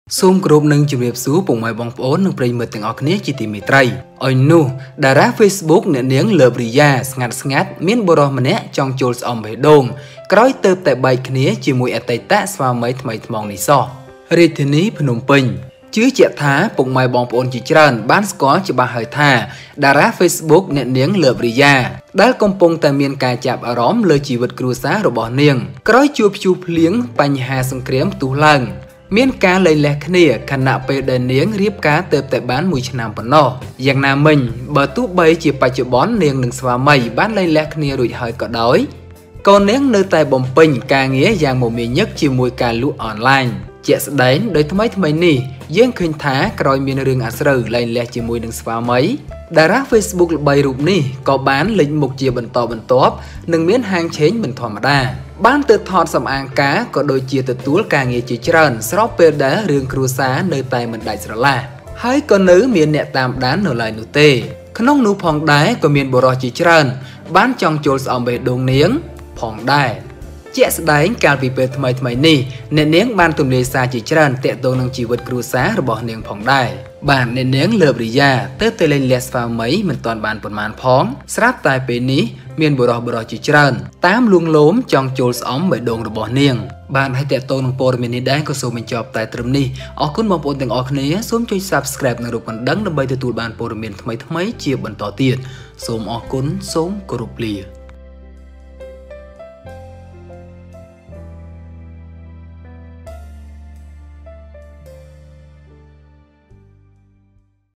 សូមគោរពនឹងជម្រាបសួរពុកម៉ែបងប្អូននិងប្រិយមិត្តទាំងអស់គ្នាជាទីមេត្រីឲ្យនោះតារា Facebook អ្នកនាងលើបរីយ៉ាស្ងាត់មានបុរសម្នាក់ចង់ចូលស្អំបេះដូងក្រោយទៅតែបែកគ្នាជាមួយអតីតស្វាមីថ្មីថ្មងនេះសោះរាជធានីភ្នំពេញជឿជាក់ថាពុកម៉ែបងប្អូនជាច្រើនបានស្គាល់ច្បាស់ហើយថាតារា Facebook អ្នកនាងលើបរីយ៉ាដែលកំពុងតែមានការចាប់អារម្មណ៍លើជីវិតគ្រួសាររបស់នាងក្រោយជួបព្យុះភ្លៀងបញ្ហាសង្គ្រាមផ្ទុះឡើងមានការលែងលះគ្នាខណៈពេលដែលនាងរៀបការទៅតែបាន1ឆ្នាំប៉ុណ្ណោះយ៉ាងណាមិញបើទោះបីជាបច្ចុប្បន្ននាងនិងស្វាមីបានលែងលះគ្នារួចហើយក៏ដោយក៏នាងនៅតែបំពេញការងារយ៉ាងមមាញឹកជាមួយការលក់អនឡាញជាក់ស្ដែងដោយថ្មីនេះយើងឃើញថាក្រោយមានរឿងអាស្រូវលែងលះជាមួយនឹងស្វាមីតារា Facebook ល្បីរូបនេះក៏បានលេចមុខជាបន្តបន្ទាប់និងមានហាងឆេងមិនធម្មតាបានទៅថតសម្អាងការក៏ដូចជាទទួលការងារជាច្រើនស្របពេលដែលរឿងគ្រួសារនៅតែមិនដាច់ស្រឡះហើយក៏នៅមានអ្នកតាមដាននៅឡើយនោះទេក្នុងនោះផងដែរក៏មានបុរសជាច្រើនបានចង់ចូលស្អំបេះដូងនាងផងដែរជាក់ស្ដែងកាលពីពេលថ្មីនេះអ្នកនាងបានទម្លាយសារជាច្រើនទាក់ទងនឹងជីវិតគ្រួសាររបស់នាងផងដែរបាទអ្នកនាងលើបរីយ៉ាទៅលេងលះស្វាមីមិនទាន់បានប៉ុន្មានផងស្រាប់តែពេលនេះមានបុរសជាច្រើនតាមលួងលោមចង់ចូលស្អំបេះដូងរបស់នាងបានឲ្យតាក់ទងនឹងព័ត៌មាននេះដែរក៏សូមបញ្ចប់តែត្រឹមនេះអរគុណបងប្អូនទាំងអស់គ្នាសូមចុច Subscribe និងរូបកណ្ដឹងដើម្បីទទួលបានព័ត៌មានថ្មីជាបន្តទៀតសូមអរគុណសូមគោរពលា